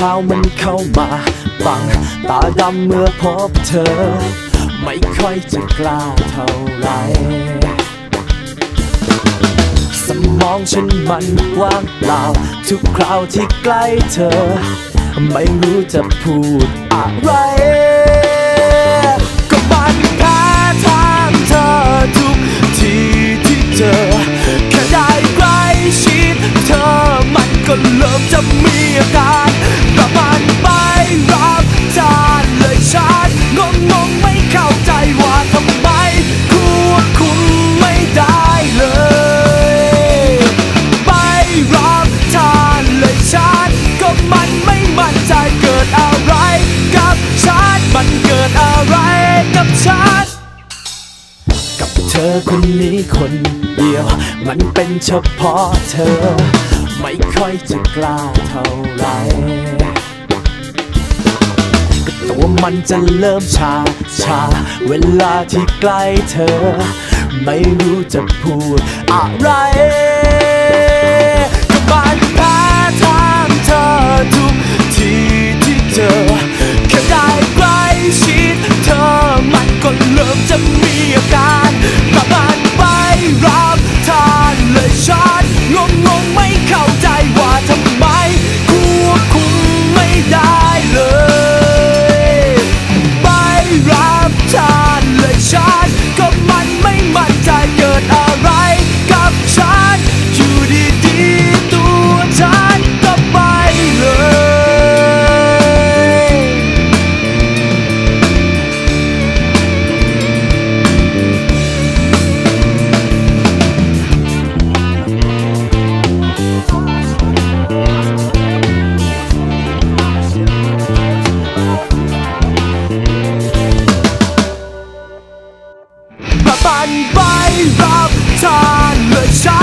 ข่าวมันเข้ามาบังตาดำเมื่อพบเธอไม่ค่อยจะกล้าเท่าไรสมองฉันมันว่างเปล่าทุกคราวที่ใกล้เธอไม่รู้จะพูดอะไรก็มันแพ้ทางเธอทุกทีที่เจอแค่ได้ใกล้ชิดเธอมันก็เริ่มจะมีอาการแต่มันไม่รับทานเลยฉันงงไม่เข้าใจว่าทำไมควบคุมไม่ได้เลยไม่รับทานเลยฉันก็มันไม่มั่นใจเกิดอะไรกับฉันมันเกิดอะไรกับฉันกับเธอคนนี้คนเดียวมันเป็นเฉพาะเธอไม่ค่อยจะกล้าเท่าไรก็ตัวมันจะเริ่มชาเวลาที่ใกล้เธอไม่รู้จะพูดอะไรก็มันแพ้ทางเธอทุกทีที่เจอแค่ได้ใกล้ชิดเธอมันก็เริ่มจะมีอาการแต่มันไม่รับทานเลยฉันงงไม่เข้าใจว่าทำไมควบคุมไม่ได้เลยไม่รับทานเลยฉันก็มันไม่มั่นใจเกิดอะไรกับฉันอยู่ดีๆตัวฉันก็ไปเลยมันไม่รับทานเลยฉัน